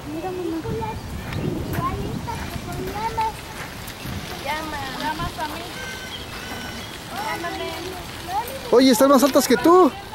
Mira, mamá. Llamas a mí. Oye, están más altas que tú.